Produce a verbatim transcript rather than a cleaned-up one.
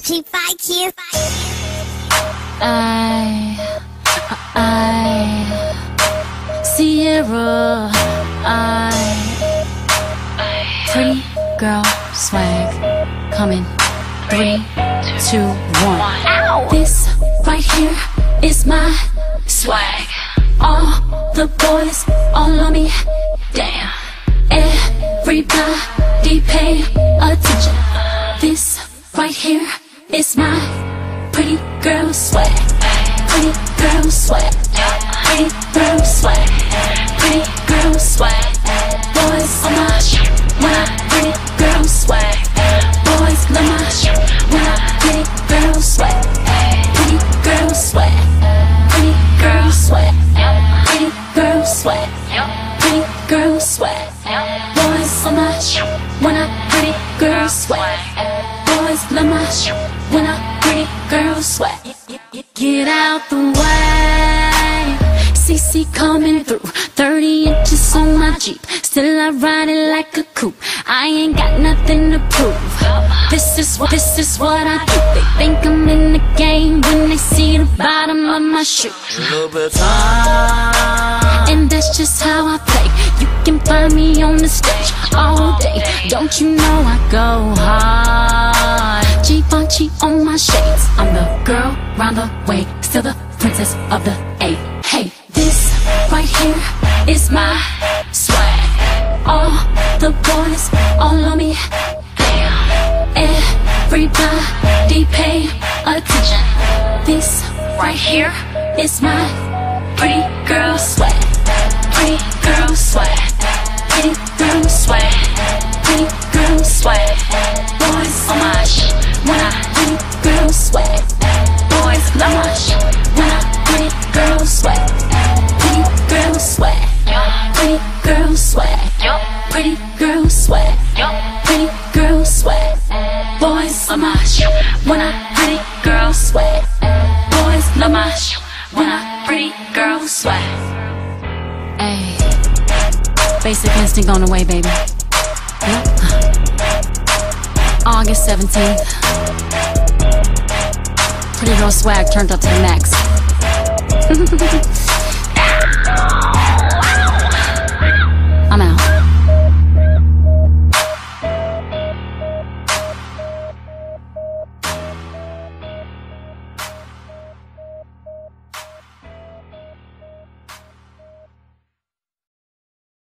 G five Kids. I, I, Sierra, I, pretty girl swag, coming, three, two, one. Ow! This right here is my swag. All the boys all on me, damn. Everybody pay attention. This right here is my pretty girl swag. Pretty girl swag. Pretty girl swag. Pretty girl swag. Boys love my shit when I pretty girl swag. Boys love my shit when I pretty girl swag. Pretty girl swag. Pretty girl swag. Pretty girl swag. Pretty girl swag. Boys love my shit when I pretty girl swag. Boys love my shit when I pretty girl swag. Get out the way, C C coming through, thirty inches on my Jeep, still I ride it like a coupe. I ain't got nothing to prove. This is what, this is what I do. They think I'm in the game when they see the bottom of my shoe. A little bit of time, and that's just how I play. You can find me on the stage all day. Don't you know I go hard? Givenchy on my shades. I'm the girl round the way, still the princess of the A. Hey, this right here is my swag. All the boys all on me, damn. Everybody pay attention. This right here is my pretty girl swag. Pretty girl swag. Pretty girl swag. Pretty girl swag. Boys on my shit when I pretty girl swag. Boys love my shit when I pretty girl swag. Pretty girl swag. Pretty girl swag. Pretty girl swag. Pretty girl swag. Boys love my shit when I pretty girl swag. Boys love my shit when I pretty girl swag. Ayy, Basic Instinct on the way, baby. Yep. August seventeenth. Pretty girl swag turned up to the max.